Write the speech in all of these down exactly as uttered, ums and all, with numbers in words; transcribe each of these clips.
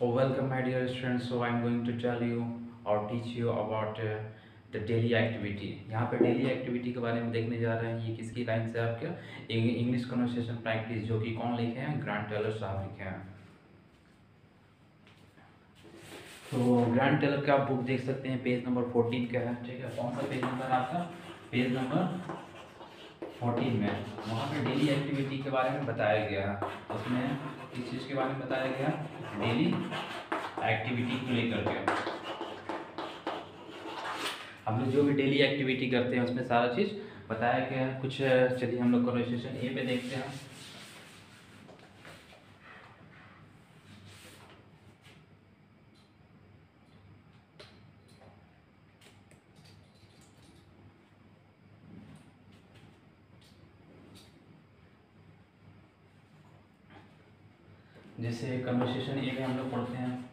So welcome my dear students. So I'm going to tell you or teach you about uh, the daily activity. यहाँ पे daily activity के बारे में देखने जा रहे हैं। ये किसकी लाइन से आपके इंग्लिश कन्वर्सेशन प्रैक्टिस, जो कि कौन लिखे हैं, ग्रांट टेलर साहब लिखे हैं। तो ग्रांट टेलर का आप बुक देख सकते हैं, पेज नंबर फोर्टीन का है। ठीक है, कौन सा पेज नंबर है आपका? पेज नंबर फोर्टीन में वहाँ पे डेली एक्टिविटी के बारे में बताया गया है। उसमें किस चीज़ के बारे में बताया गया? डेली एक्टिविटी को लेकर के। हम लोग जो भी डेली एक्टिविटी करते हैं उसमें सारा चीज़ बताया गया है। कुछ चलिए हम लोग कन्वर्सेशन ए पे देखते हैं। जैसे कन्वर्सेशन ए में हम लोग पढ़ते हैं,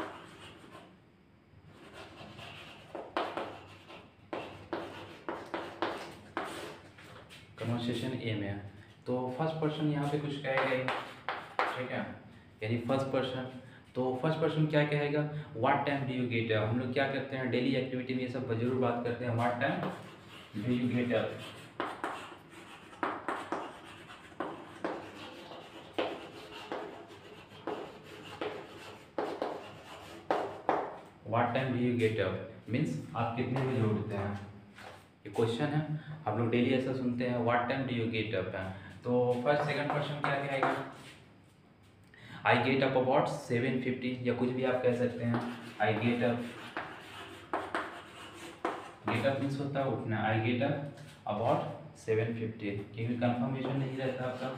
कन्वर्सेशन ए में तो फर्स्ट पर्सन यहाँ पे कुछ कहेगा, ठीक है, यानी फर्स्ट पर्सन। तो फर्स्ट पर्सन क्या कहेगा? What time do you get up. हम लोग क्या करते हैं डेली एक्टिविटी में, ये सब जरूर बात करते हैं। What time do you get up. What time do you get up means आप कितने बजे उठते हैं, ये क्वेश्चन है। हम लोग डेली ऐसा सुनते हैं, what time do you get up है। तो फर्स्ट सेकंड पर्सन क्या कहेगा? I get up about seven fifty, या कुछ भी आप कह सकते हैं। I get up, get up means होता है उठना। I get up about seven fifty, क्योंकि कंफर्मेशन नहीं रहता आपका।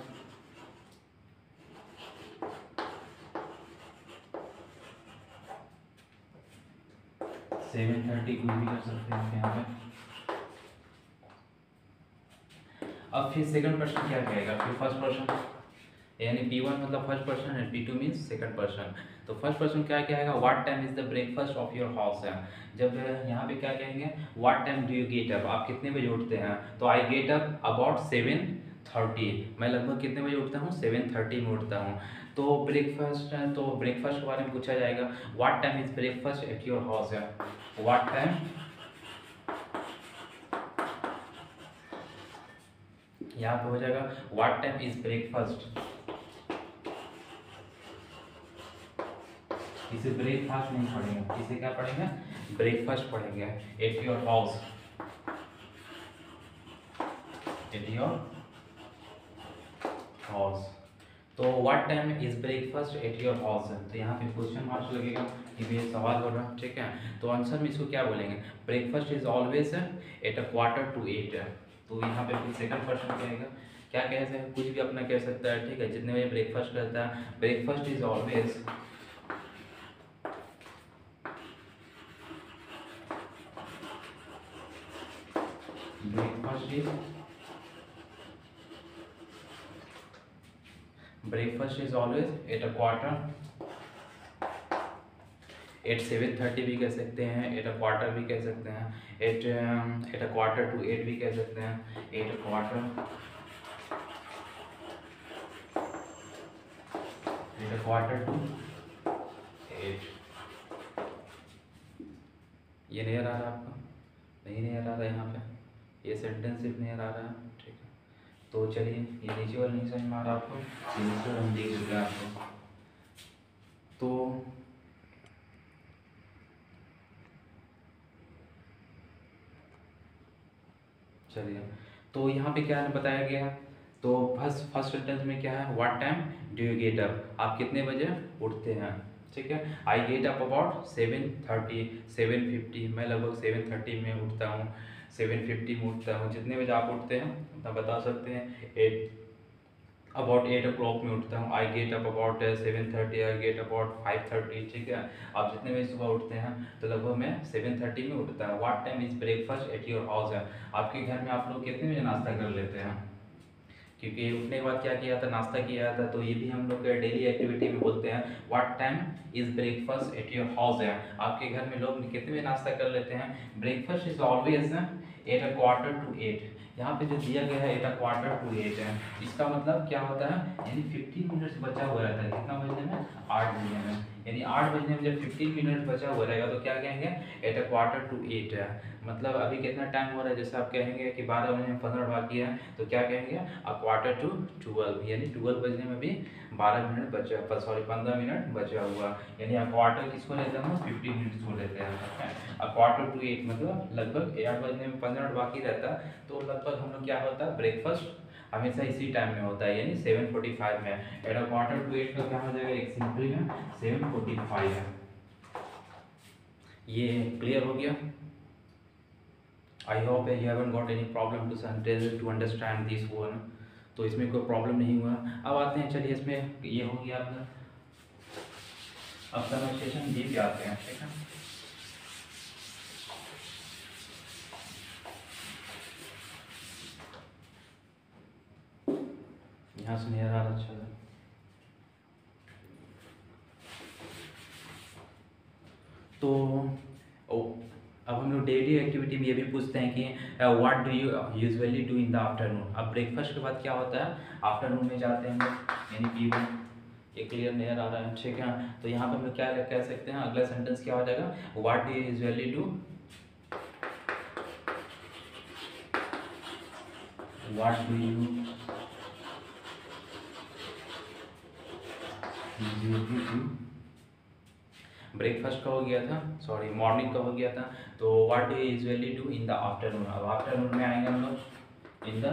सेवन थर्टी कुछ भी कर सकते हैं आप यहाँ पे। अब फिर सेकंड पर्सन क्या कहेगा? फिर फर्स्ट पर्सन, यानी पी वन मतलब फर्स्ट पर्सन है, P two means second person. तो फर्स्ट पर्सन क्या कहेगा? What time is the breakfast of your house है। जब यहाँ पे क्या कहेंगे? What time do you get up, आप कितने बजे उठते हैं? तो I get up about seven thirty, मैं लगभग कितने बजे उठता हूँ? सेवन थर्टी में उठता हूँ। तो ब्रेकफास्ट है, तो ब्रेकफास्ट के बारे में पूछा जाएगा, what time is breakfast at your house है। व्हाट टाइम, यहाँ पे हो जाएगा व्हाट टाइम इज ब्रेकफास्ट। इसे ब्रेकफास्ट नहीं पढ़ेंगे, इसे क्या पढ़ेंगे? ब्रेकफास्ट पढ़ेंगे। At your house, at your house. तो what time is breakfast at your house है, तो यहाँ पे क्वेश्चन मार्क्स लगेगा कि ये सवाल हो रहा है। ठीक है, तो आंसर में इसको क्या बोलेंगे? Breakfast is always at a quarter to eight है। तो यहाँ पे फिर सेकंड पर्सन कहेगा, क्या कह सकते हैं? कुछ भी अपना कह सकता है। ठीक है, जितने बजे ब्रेकफास्ट करता है, breakfast is always breakfast is breakfast is always at a quarter, at seven thirty भी कह सकते हैं, एट अ क्वार्टर भी कह सकते हैं, at at a quarter to eight भी कह सकते हैं, at a quarter at a quarter to eight. ये नहीं आ रहा आपका? नहीं नहीं आ रहा यहाँ पे, ये सेंटेंस सिर्फ नहीं आ रहा है। ठीक है, तो चलिए, ये नीचे वाला नहीं समझ में आ रहा आपको, ये नीचे वाला हम देख देते हैं आपको। तो चलिए, तो यहाँ पे क्या बताया गया है? तो फर्स्ट फर्स्ट सेंटेंस में क्या है? What time do you get up, आप कितने बजे उठते हैं। ठीक है, I get up about seven thirty, seven fifty, मैं लगभग सेवन थर्टी में उठता हूँ, सेवन फिफ्टी में उठता हूँ। जितने बजे आप उठते हैं उतना बता सकते हैं। At about eight o'clock में उठता हूँ। I get up about seven thirty, I get about five thirty. ठीक है, आप जितने बजे सुबह उठते हैं तो लगभग मैं सेवन थर्टी में उठता है। What time is breakfast at your house है, आपके घर में आप लोग कितने बजे नाश्ता कर लेते हैं? क्योंकि उठने के बाद क्या किया था? नाश्ता किया था। तो ये भी हम लोग डेली एक्टिविटी में बोलते हैं, what time is breakfast at your house है, आपके घर में लोग कितने बजे नाश्ता कर लेते हैं? Breakfast is always at a quarter to eight. यहाँ पे जो दिया गया है at a quarter to eight है, इसका मतलब क्या होता है? यानी फिफ्टीन मिनट्स बचा हुआ रहता है, कितना बजने में? आठ बजने में। यानी आठ बजने में जब फिफ्टीन मिनट बचा हुआ रहेगा तो क्या कहेंगे, at a quarter to eight है। मतलब अभी कितना टाइम हो रहा है, जैसे आप कहेंगे कि बारह बजने में पंद्रह बाकी है तो क्या कहेंगे, अ क्वार्टर टू ट्वेल्व, यानी ट्वेल्व बजने में भी बारह मिनट बचा, सॉरी पंद्रह मिनट बचा हुआ, यानी अ क्वार्टर किसको लेते हैं, फिफ्टीन मिनट्स को लेते हैं। अ क्वार्टर टू एट मतलब लगभग आठ बजने में पंद्रह मिनट बाकी रहता है, तो लगभग हम लोग क्या होता है, ब्रेकफास्ट हमेशा इसी टाइम में होता है, यानी सेवन फोर्टी फाइव में। At a quarter to eight का क्या हो जाएगा, एक सिंपल में सेवन फोर्टी फाइव है। ये क्लियर हो गया। I hope you haven't got any problem to to understand this one, तो इसमें कोई प्रॉब्लम नहीं हुआ। अब आते हैं, चलिए इसमें ये हो गया आपका, अब कन्वर्सेशन डी पे आते हैं, ठीक है। यहाँ से नहीं आ रहा, अच्छा है। तो ओ, अब हम लोग डेली एक्टिविटी में ये भी पूछते हैं कि what do you usually do in the afternoon. अब ब्रेकफास्ट के बाद क्या होता है, आफ्टरनून में जाते हैं हम लोग, यानी पी वन। ये क्लियर नहीं आ रहा है, ठीक है। तो यहाँ पे हम लोग क्या कह सकते हैं, अगला सेंटेंस क्या हो जाएगा, what do you usually do, what do you usually do. Breakfast का हो गया था, सॉरी मॉर्निंग का हो गया था, तो what do you usually do in the afternoon. अब आफ्टरनून में आएंगे हम लोग, इन द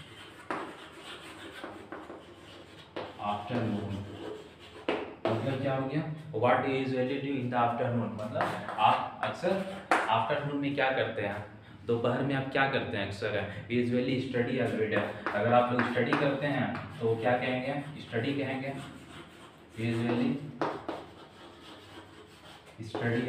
आफ्टरनून मतलब क्या हो गया, what do you usually do in the afternoon, मतलब आप अक्सर आफ्टरनून में क्या करते हैं, दोपहर में आप क्या करते हैं अक्सर है, यूजुअली स्टडी या रीड है। अगर आप लोग स्टडी करते हैं तो क्या कहेंगे, स्टडी कहेंगे, यूजुअली स्टडी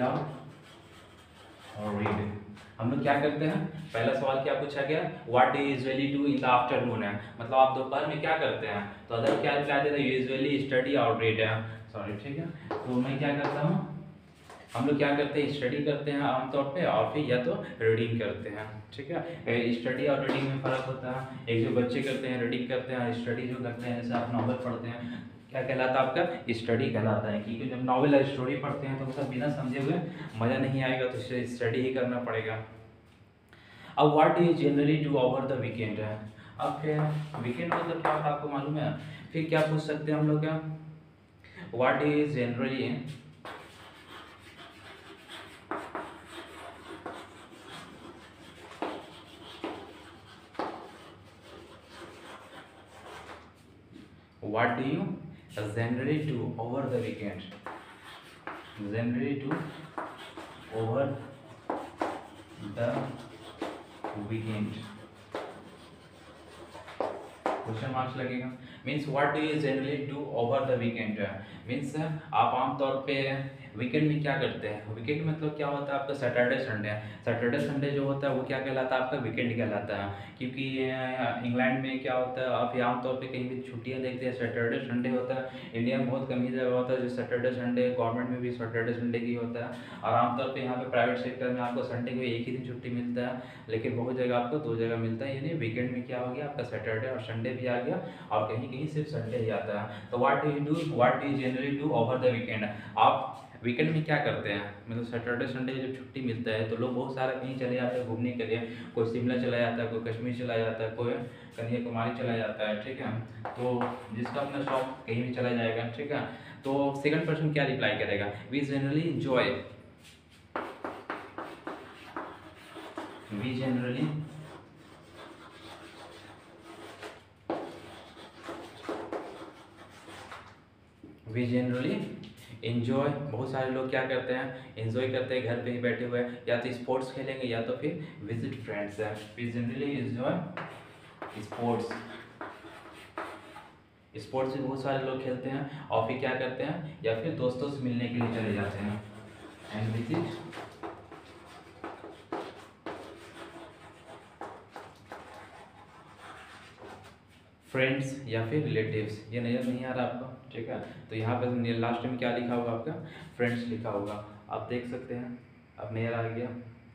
और रीड। हम लोग क्या करते हैं, पहला सवाल क्या पूछा गया, what do usually do in the afternoon है, मतलब आप दोपहर में क्या करते हैं, तो अदर क्या क्या देता है, यूजुअली स्टडी और रीड है, सॉरी ठीक है। तो मैं क्या करता हूँ, हम लोग क्या करते हैं, स्टडी करते हैं आमतौर पे, और फिर या तो रीडिंग करते हैं, ठीक है। स्टडी और रीडिंग में फ़र्क होता है, एक जो बच्चे करते हैं रीडिंग करते हैं, स्टडी जो करते हैं जैसे आप नॉवल पढ़ते हैं, क्या कहलाता है आपका, स्टडी कहलाता है। क्योंकि जब नॉवल या स्टोरी पढ़ते हैं तो सब बिना समझे हुए मज़ा नहीं आएगा, तो स्टडी ही करना पड़ेगा। अब what do you generally do over the weekend है। अब फिर वीकेंड मतलब क्या होता है आपको मालूम है, फिर क्या पूछ सकते हैं हम लोग, क्या what do you generally what do you generally do over the weekend, generally do over the weekend, question marks लगेगा। Means what do you generally do over the weekend, means आप आमतौर पे वीकेंड में क्या करते हैं। वीकेंड मतलब क्या होता है आपका, सैटरडे संडे। सैटरडे संडे जो होता है वो क्या कहलाता है आपका, वीकेंड कहलाता है। क्योंकि इंग्लैंड में क्या होता है, आप आमतौर पे कहीं भी छुट्टियां देखते हैं सैटरडे संडे होता है। इंडिया में बहुत कम ही जगह होता है जो सैटरडे संडे, गवर्नमेंट में भी सैटरडे संडे की होता है। और आमतौर पर यहाँ पे प्राइवेट सेक्टर में आपको संडे को एक ही दिन छुट्टी मिलता है, लेकिन बहुत जगह आपको दो जगह मिलता है। यानी वीकेंड में क्या हो गया आपका, सैटरडे और संडे भी आ गया, और कहीं कहीं सिर्फ संडे ही आता है। तो what do you do, what do you generally do over the weekend, आप वीकेंड में क्या करते हैं। मतलब सैटरडे संडे जब छुट्टी मिलता है तो लोग बहुत सारा कहीं चले जाते हैं घूमने के लिए, कोई शिमला चला जाता है, कोई कश्मीर चला जाता है, कोई कन्याकुमारी चला जाता है, ठीक है। तो जिसका अपना शौक कहीं भी चला जाएगा, ठीक है। तो सेकंड पर्सन क्या रिप्लाई करेगा, we generally enjoy, we generally we generally enjoy. बहुत सारे लोग क्या करते हैं, एंजॉय करते हैं घर पे ही बैठे हुए, या तो स्पोर्ट्स खेलेंगे या तो फिर विजिट फ्रेंड्स है। We generally enjoy sports, sports भी बहुत सारे लोग खेलते हैं, और फिर क्या करते हैं, या फिर दोस्तों से मिलने के लिए चले जाते हैं, एंड विजिट फ्रेंड्स या फिर रिलेटिव्स। ये नज़र नहीं आ रहा आपको, ठीक है। तो यहाँ पे लास्ट में क्या लिखा होगा आपका, फ्रेंड्स लिखा होगा, आप देख सकते हैं। अब नया आ गया,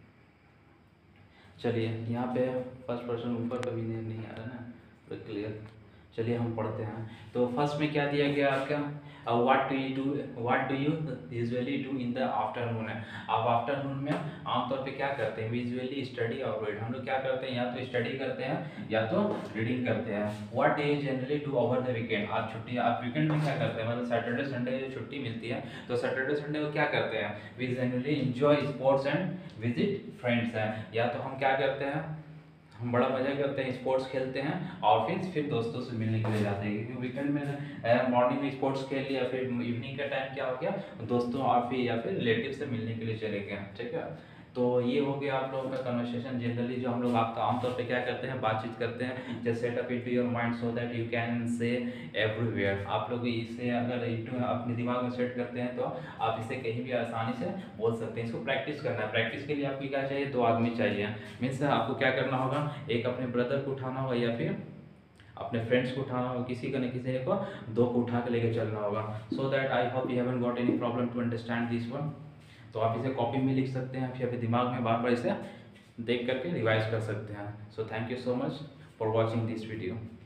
चलिए यहाँ पे फर्स्ट पर्सन ऊपर कभी नहीं आ रहा ना, तो क्लियर। चलिए हम पढ़ते हैं। तो फर्स्ट में क्या दिया गया आपका, what do you do what do you usually do in the afternoon है। आप आफ्टरनून में आमतौर पे क्या करते हैं, यूजुअली स्टडी और रीड। हम लोग क्या करते हैं, या तो स्टडी करते हैं या तो रीडिंग करते हैं। What do you generally do over the weekend. आप छुट्टी आप वीकेंड में क्या करते हैं, मतलब सैटरडे संडे जो छुट्टी मिलती है तो सैटरडे संडे को क्या करते हैं, we generally enjoy sports and visit friends हैं। या तो हम क्या करते हैं, हम बड़ा मजा करते हैं, स्पोर्ट्स खेलते हैं और फिर फिर दोस्तों से मिलने के लिए जाते हैं, क्योंकि वीकेंड में मॉर्निंग में स्पोर्ट्स खेल लिया, फिर इवनिंग का टाइम क्या हो गया, दोस्तों और फिर या फिर रिलेटिव से मिलने के लिए चले गए। ठीक है, तो ये हो गया आप लोगों का कन्वर्सेशन जनरली जो हम लोग आपका आमतौर पे क्या करते हैं, बातचीत करते हैं। Just set up into your mind so that you can say everywhere. आप लोग इसे अगर इनटू अपने दिमाग में सेट करते हैं तो आप इसे कहीं भी आसानी से बोल सकते हैं। इसको प्रैक्टिस करना है। प्रैक्टिस के लिए आपको क्या चाहिए, दो आदमी चाहिए। मीन्स आपको क्या करना होगा, एक अपने ब्रदर को उठाना होगा या फिर अपने फ्रेंड्स को उठाना होगा, किसी का न किसी को दो को उठा के लेके चलना होगा। So that I hope you haven't got any problem to understand this one. तो आप इसे कॉपी में लिख सकते हैं, फिर अपने दिमाग में बार बार इसे देख करके रिवाइज कर सकते हैं। So thank you so much for watching this video.